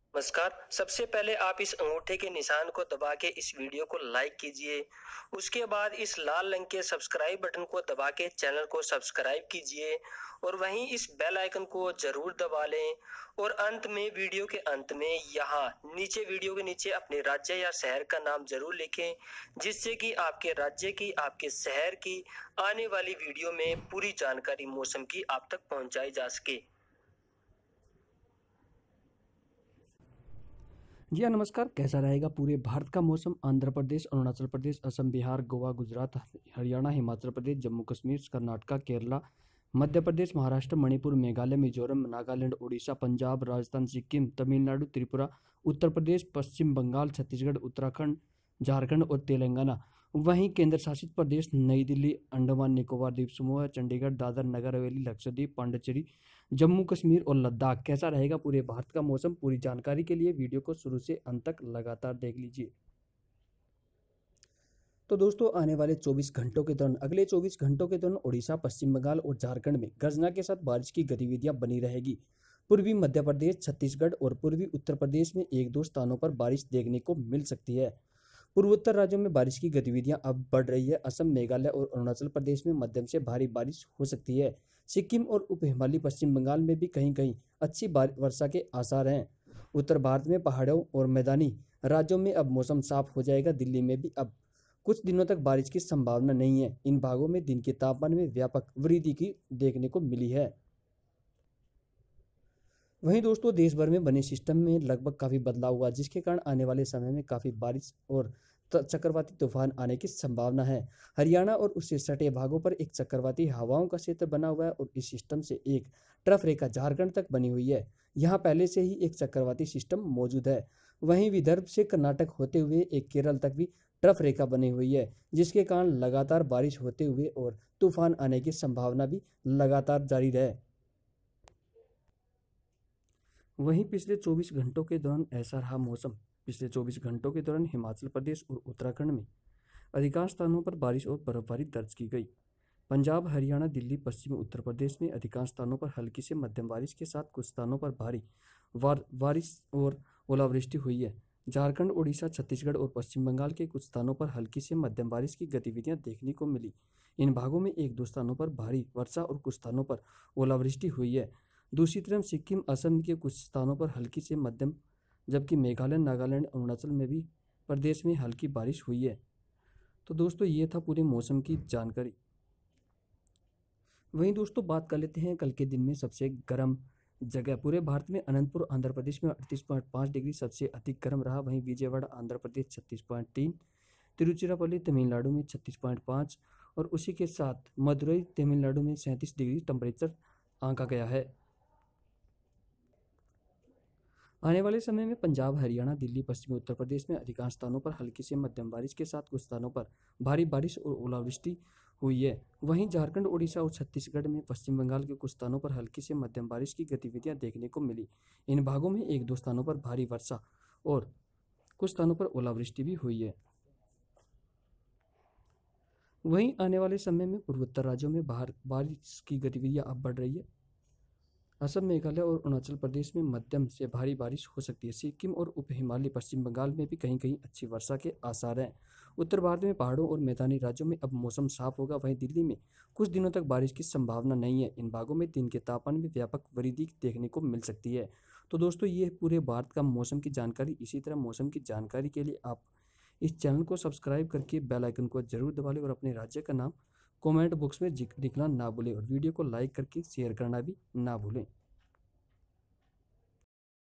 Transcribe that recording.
नमस्कार। सबसे पहले आप इस अंगूठे के निशान को दबा के इस वीडियो को लाइक कीजिए। उसके बाद इस लाल रंग के सब्सक्राइब बटन को दबा के चैनल को सब्सक्राइब कीजिए और वहीं इस बेल आइकन को जरूर दबा लें। और अंत में वीडियो के अंत में यहाँ नीचे वीडियो के नीचे अपने राज्य या शहर का नाम जरूर लिखें, जिससे कि आपके राज्य की, आपके शहर की आने वाली वीडियो में पूरी जानकारी मौसम की आप तक पहुंचाई जा सके। जी हाँ, नमस्कार। कैसा रहेगा पूरे भारत का मौसम? आंध्र प्रदेश, अरुणाचल प्रदेश, असम, बिहार, गोवा, गुजरात, हरियाणा, हिमाचल प्रदेश, जम्मू कश्मीर, कर्नाटक, केरला, मध्य प्रदेश, महाराष्ट्र, मणिपुर, मेघालय, मिजोरम, नागालैंड, उड़ीसा, पंजाब, राजस्थान, सिक्किम, तमिलनाडु, त्रिपुरा, उत्तर प्रदेश, पश्चिम बंगाल, छत्तीसगढ़, उत्तराखंड, झारखंड और तेलंगाना। वहीं केंद्र शासित प्रदेश नई दिल्ली, अंडमान निकोबार द्वीप समूह, चंडीगढ़, दादर नगर हवेली, लक्षद्वीप, पांडिचेरी, जम्मू कश्मीर और लद्दाख। कैसा रहेगा पूरे भारत का मौसम? पूरी जानकारी के लिए वीडियो को शुरू से अंत तक लगातार देख लीजिए। तो दोस्तों, आने वाले 24 घंटों के दौरान, अगले 24 घंटों के दौरान उड़ीसा, पश्चिम बंगाल और झारखंड में गर्जना के साथ बारिश की गतिविधियां बनी रहेगी। पूर्वी मध्य प्रदेश, छत्तीसगढ़ और पूर्वी उत्तर प्रदेश में एक दो स्थानों पर बारिश देखने को मिल सकती है। पूर्वोत्तर राज्यों में बारिश की गतिविधियां अब बढ़ रही है। असम, मेघालय और अरुणाचल प्रदेश में मध्यम से भारी बारिश हो सकती है। सिक्किम और उप हिमालयी पश्चिम बंगाल में भी कहीं कहीं अच्छी वर्षा के आसार हैं। उत्तर भारत में पहाड़ों और मैदानी राज्यों में अब मौसम साफ हो जाएगा। दिल्ली में भी अब कुछ दिनों तक बारिश की संभावना नहीं है। इन भागों में दिन के तापमान में व्यापक वृद्धि की देखने को मिली है। वहीं दोस्तों, देश भर में बने सिस्टम में लगभग काफ़ी बदलाव हुआ, जिसके कारण आने वाले समय में काफ़ी बारिश और चक्रवाती तूफान आने की संभावना है। हरियाणा और उससे सटे भागों पर एक चक्रवाती हवाओं का क्षेत्र बना हुआ है और इस सिस्टम से एक ट्रफ रेखा झारखंड तक बनी हुई है। यहाँ पहले से ही एक चक्रवाती सिस्टम मौजूद है। वहीं विदर्भ से कर्नाटक होते हुए एक केरल तक भी ट्रफ रेखा बनी हुई है, जिसके कारण लगातार बारिश होते हुए और तूफान आने की संभावना भी लगातार जारी रहे। वहीं पिछले 24 घंटों के दौरान ऐसा रहा मौसम। पिछले 24 घंटों के दौरान हिमाचल प्रदेश और उत्तराखंड में अधिकांश स्थानों पर बारिश और बर्फबारी दर्ज की गई। पंजाब, हरियाणा, दिल्ली, पश्चिमी उत्तर प्रदेश में अधिकांश स्थानों पर हल्की से मध्यम बारिश के साथ कुछ स्थानों पर भारी बारिश और ओलावृष्टि हुई है। झारखंड, उड़ीसा, छत्तीसगढ़ और पश्चिम बंगाल के कुछ स्थानों पर हल्की से मध्यम बारिश की गतिविधियां देखने को मिली। इन भागों में एक दो स्थानों पर भारी वर्षा और कुछ स्थानों पर ओलावृष्टि हुई है। दूसरी तरफ सिक्किम, असम के कुछ स्थानों पर हल्की से मध्यम, जबकि मेघालय, नागालैंड, अरुणाचल में भी प्रदेश में हल्की बारिश हुई है। तो दोस्तों, ये था पूरे मौसम की जानकारी। वहीं दोस्तों, बात कर लेते हैं कल के दिन में सबसे गर्म जगह। पूरे भारत में अनंतपुर आंध्र प्रदेश में 38.5 डिग्री सबसे अधिक गर्म रहा। वहीं विजयवाड़ा आंध्र प्रदेश 36.3, तिरुचिरापल्ली तमिलनाडु में 36.5 और उसी के साथ मदुरई तमिलनाडु में 37 डिग्री टेम्परेचर आंका गया है। आने वाले समय में पंजाब, हरियाणा, दिल्ली, पश्चिमी उत्तर प्रदेश में अधिकांश स्थानों पर हल्की से मध्यम बारिश के साथ कुछ स्थानों पर भारी बारिश और ओलावृष्टि हुई है। वहीं झारखंड, उड़ीसा और छत्तीसगढ़ में पश्चिम बंगाल के कुछ स्थानों पर हल्की से मध्यम बारिश की गतिविधियां देखने को मिली। इन भागों में एक दो स्थानों पर भारी वर्षा और कुछ स्थानों पर ओलावृष्टि भी हुई है। वहीं आने वाले समय में पूर्वोत्तर राज्यों में बारिश की गतिविधियां अब बढ़ रही है। असम, मेघालय और अरुणाचल प्रदेश में मध्यम से भारी बारिश हो सकती है। सिक्किम और उप हिमालयी पश्चिम बंगाल में भी कहीं कहीं अच्छी वर्षा के आसार हैं। उत्तर भारत में पहाड़ों और मैदानी राज्यों में अब मौसम साफ होगा। वहीं दिल्ली में कुछ दिनों तक बारिश की संभावना नहीं है। इन भागों में दिन के तापमान में व्यापक वृद्धि देखने को मिल सकती है। तो दोस्तों, ये पूरे भारत का मौसम की जानकारी। इसी तरह मौसम की जानकारी के लिए आप इस चैनल को सब्सक्राइब करके बेल आइकन को जरूर दबा लें और अपने राज्य का नाम कमेंट बॉक्स में लिखना ना भूलें और वीडियो को लाइक करके शेयर करना भी ना भूलें।